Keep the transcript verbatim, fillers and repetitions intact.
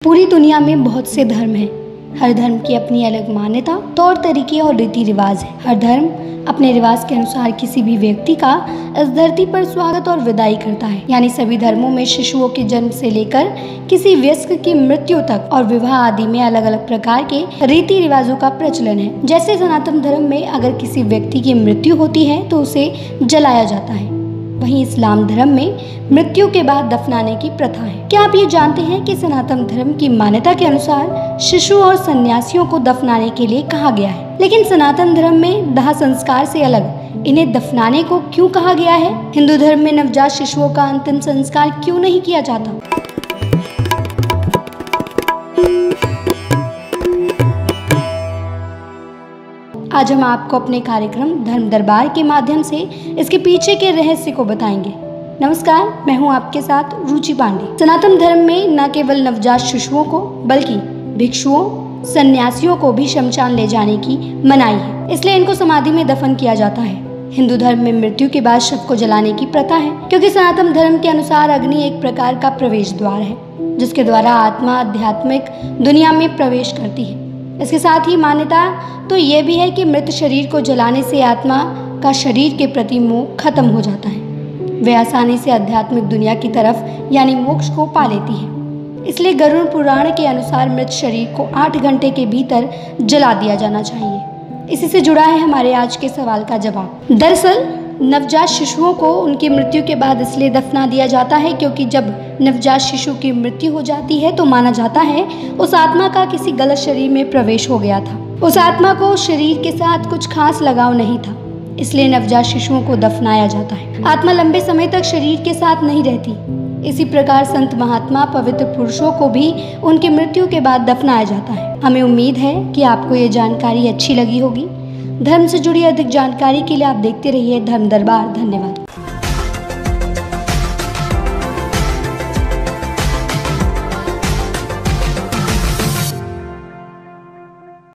पूरी दुनिया में बहुत से धर्म हैं। हर धर्म की अपनी अलग मान्यता, तौर तरीके और रीति रिवाज है। हर धर्म अपने रिवाज के अनुसार किसी भी व्यक्ति का इस धरती पर स्वागत और विदाई करता है। यानी सभी धर्मों में शिशुओं के जन्म से लेकर किसी वयस्क की मृत्यु तक और विवाह आदि में अलग अलग प्रकार के रीति रिवाजों का प्रचलन है। जैसे सनातन धर्म में अगर किसी व्यक्ति की मृत्यु होती है तो उसे जलाया जाता है, वहीं इस्लाम धर्म में मृत्यु के बाद दफनाने की प्रथा है। क्या आप ये जानते हैं कि सनातन धर्म की मान्यता के अनुसार शिशु और सन्यासियों को दफनाने के लिए कहा गया है, लेकिन सनातन धर्म में दाह संस्कार से अलग इन्हें दफनाने को क्यों कहा गया है? हिंदू धर्म में नवजात शिशुओं का अंतिम संस्कार क्यों नहीं किया जाता? आज हम आपको अपने कार्यक्रम धर्म दरबार के माध्यम से इसके पीछे के रहस्य को बताएंगे। नमस्कार, मैं हूं आपके साथ रुचि पांडे। सनातन धर्म में न केवल नवजात शिशुओं को बल्कि भिक्षुओं, सन्यासियों को भी शमशान ले जाने की मनाही है, इसलिए इनको समाधि में दफन किया जाता है। हिंदू धर्म में मृत्यु के बाद शव को जलाने की प्रथा है, क्योंकि सनातन धर्म के अनुसार अग्नि एक प्रकार का प्रवेश द्वार है, जिसके द्वारा आत्मा आध्यात्मिक दुनिया में प्रवेश करती है। इसके साथ ही मान्यता तो ये भी है कि मृत शरीर को जलाने से आत्मा का शरीर के प्रति मोह खत्म हो जाता है, वह आसानी से आध्यात्मिक दुनिया की तरफ यानी मोक्ष को पा लेती है। इसलिए गरुड़ पुराण के अनुसार मृत शरीर को आठ घंटे के भीतर जला दिया जाना चाहिए। इसी से जुड़ा है हमारे आज के सवाल का जवाब। दरअसल नवजात शिशुओं को उनकी मृत्यु के बाद इसलिए दफना दिया जाता है क्योंकि जब नवजात शिशु की मृत्यु हो जाती है तो माना जाता है उस आत्मा का किसी गलत शरीर में प्रवेश हो गया था। उस आत्मा को शरीर के साथ कुछ खास लगाव नहीं था, इसलिए नवजात शिशुओं को दफनाया जाता है। आत्मा लंबे समय तक शरीर के साथ नहीं रहती। इसी प्रकार संत महात्मा पवित्र पुरुषों को भी उनकी मृत्यु के बाद दफनाया जाता है। हमें उम्मीद है कि आपको ये जानकारी अच्छी लगी होगी। धर्म से जुड़ी अधिक जानकारी के लिए आप देखते रहिए धर्म दरबार। धन्यवाद।